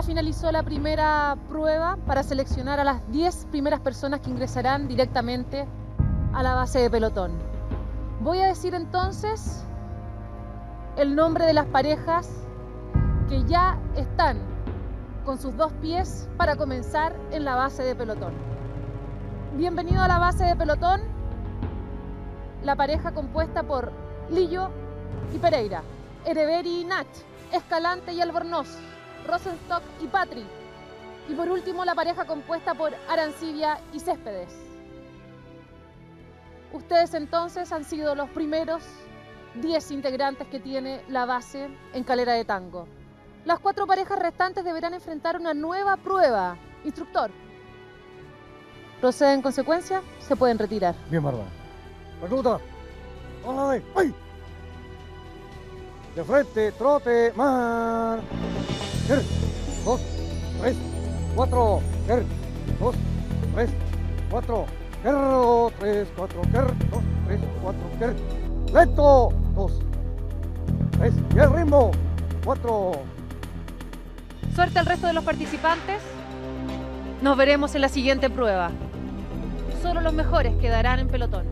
Ya finalizó la primera prueba para seleccionar a las 10 primeras personas que ingresarán directamente a la base de pelotón. Voy a decir entonces el nombre de las parejas que ya están con sus 2 pies para comenzar en la base de pelotón. Bienvenido a la base de pelotón, la pareja compuesta por Lillo y Pereira, Ereberi y Nach, Escalante y Albornoz, Rosenstock y Patri, y por último la pareja compuesta por Arancibia y Céspedes. Ustedes entonces han sido los primeros 10 integrantes que tiene la base en Calera de Tango. Las 4 parejas restantes deberán enfrentar una nueva prueba. Instructor, procede en consecuencia, se pueden retirar. Bien, Bárbara. Recluta. ¡Ay! ¡Ay! De frente, trote, mar. 2, 3, 4, 2, 3, 4, 3, 4, 2, 3, 4, lento, 2, 3, y el ritmo, 4. Suerte al resto de los participantes. Nos veremos en la siguiente prueba. Solo los mejores quedarán en pelotón.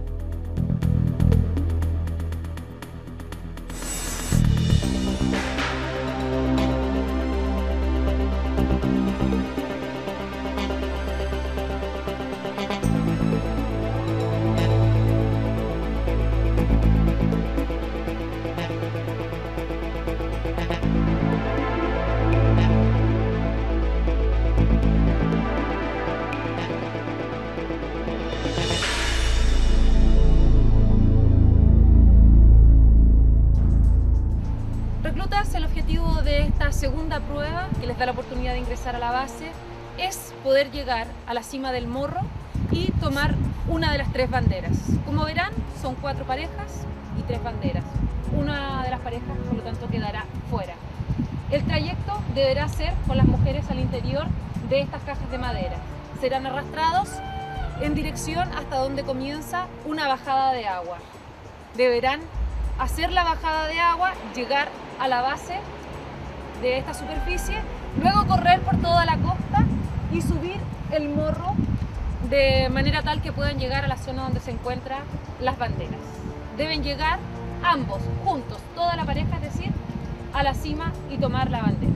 El objetivo de esta segunda prueba, que les da la oportunidad de ingresar a la base, es poder llegar a la cima del morro y tomar una de las 3 banderas. Como verán, son 4 parejas y 3 banderas. Una de las parejas, por lo tanto, quedará fuera. El trayecto deberá ser con las mujeres al interior de estas cajas de madera. Serán arrastrados en dirección hasta donde comienza una bajada de agua. Deberán hacer la bajada de agua, llegar a la base de esta superficie, luego correr por toda la costa y subir el morro de manera tal que puedan llegar a la zona donde se encuentran las banderas. Deben llegar ambos, juntos, toda la pareja, es decir, a la cima y tomar la bandera.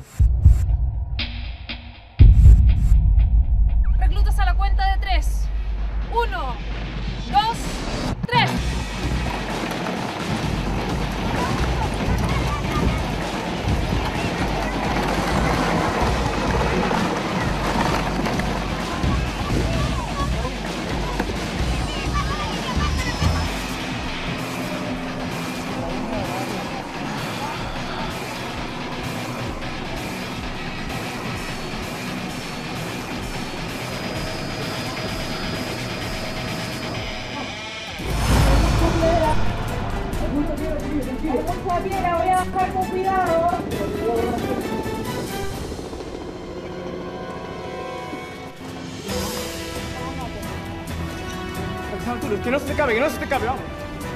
Reclutas a la cuenta de 3. 1, 2, 3. Mucha piedra, voy a bajar con cuidado. Que no se te cabe, que no se te cabe, vamos.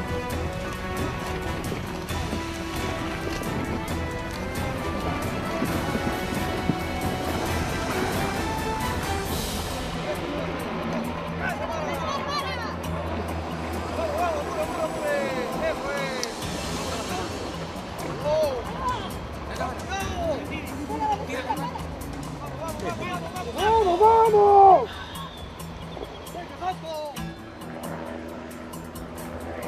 ¡Vamos, vamos!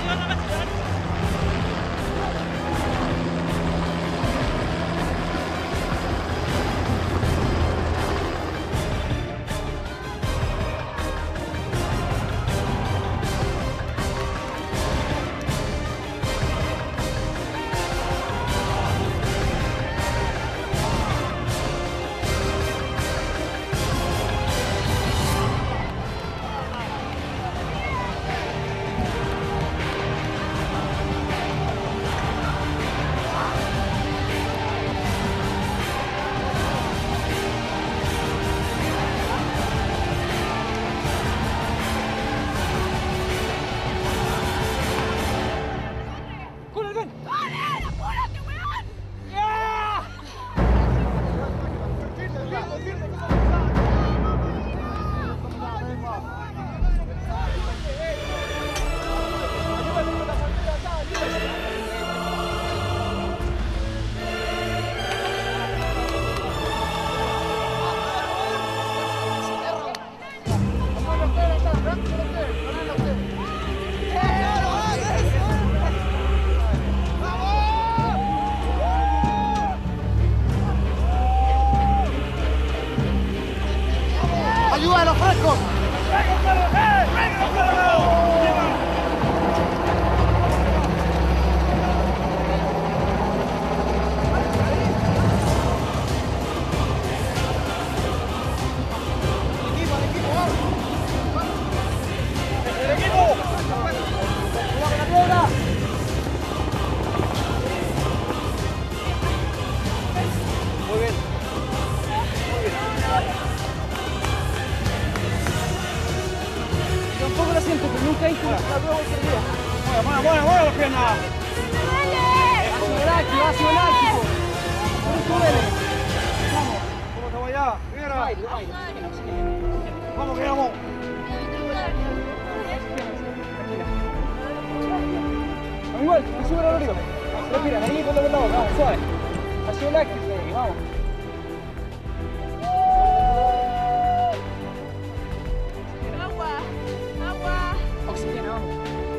¡Ayuda a los frescos! Tampoco la siento, pero nunca hice la prueba seguida. Mueve las piernas. Ácido láctico. Vamos. ¿Cómo estamos allá? Mira. Vamos, que vamos. Igual, te sube el oído. Respira, ahí con la boca, vamos, suave. Ácido láctico, vamos. Oxígeno, vamos.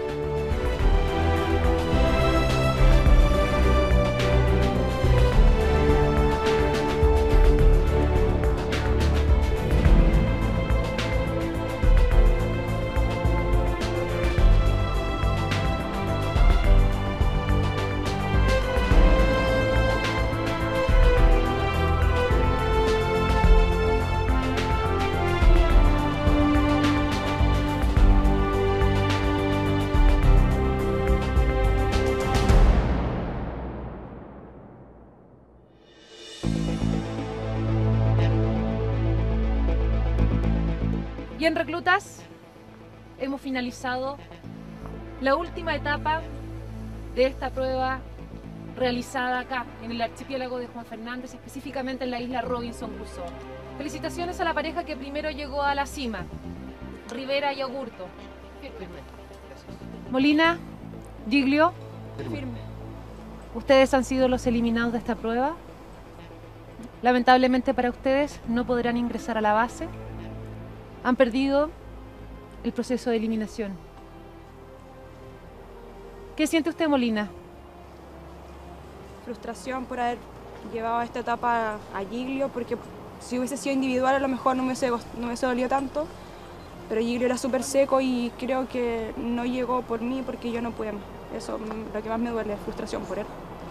Bien, reclutas, hemos finalizado la última etapa de esta prueba realizada acá, en el archipiélago de Juan Fernández, específicamente en la isla Robinson Crusoe. Felicitaciones a la pareja que primero llegó a la cima, Rivera y Agurto. Molina, Giglio, ustedes han sido los eliminados de esta prueba. Lamentablemente para ustedes no podrán ingresar a la base. Han perdido el proceso de eliminación. ¿Qué siente usted, Molina? Frustración por haber llevado a esta etapa a Giglio, porque si hubiese sido individual a lo mejor no me hubiese dolido tanto, pero Giglio era súper seco y creo que no llegó por mí porque yo no pude más. Eso es lo que más me duele, frustración por él.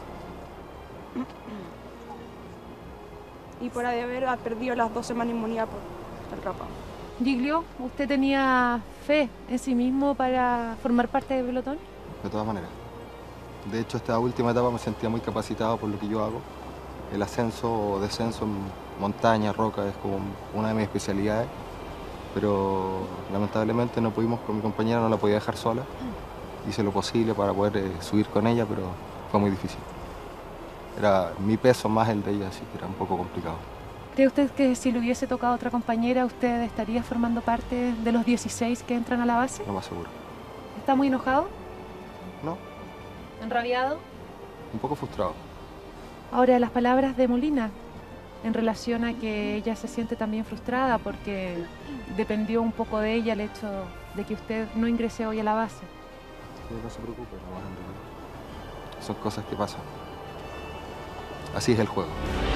Y por haber perdido las 2 semanas de inmunidad por el rapado. Giglio, ¿usted tenía fe en sí mismo para formar parte del pelotón? De todas maneras. De hecho, esta última etapa me sentía muy capacitado por lo que yo hago. El ascenso o descenso en montaña, roca, es como una de mis especialidades. Pero lamentablemente no pudimos, con mi compañera no la podía dejar sola. Hice lo posible para poder subir con ella, pero fue muy difícil. Era mi peso más el de ella, así que era un poco complicado. ¿Cree usted que si le hubiese tocado a otra compañera, usted estaría formando parte de los 16 que entran a la base? Lo más seguro. ¿Está muy enojado? No, ¿Enrabiado? un poco frustrado. Ahora, las palabras de Molina en relación a que ella se siente también frustrada porque dependió un poco de ella el hecho de que usted no ingrese hoy a la base. que no se preocupe, no vas a enredar. Son cosas que pasan. Así es el juego.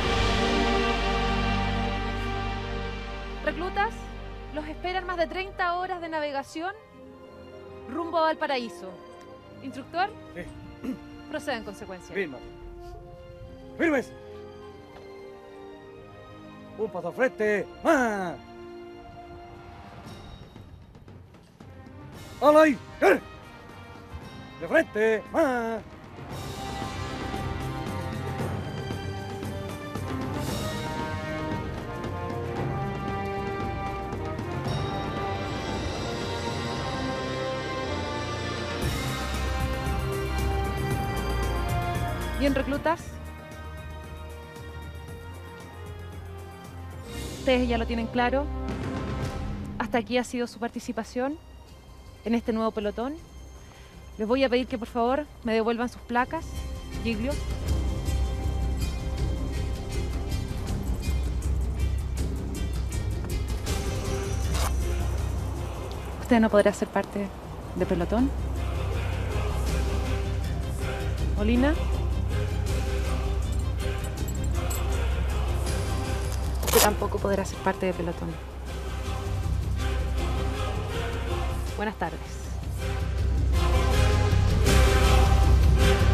Reclutas, los esperan más de 30 horas de navegación rumbo a Valparaíso. Instructor, proceda en consecuencia. Firma. ¡Firmes! Un paso al frente. ¡Ah! ¡Hala ahí! ¡De frente! ¡Ah! Bien, reclutas. Ustedes ya lo tienen claro. Hasta aquí ha sido su participación en este nuevo pelotón. Les voy a pedir que por favor me devuelvan sus placas, Giglio. Usted no podrá ser parte del pelotón. Molina. Usted tampoco podrá ser parte del pelotón. Buenas tardes.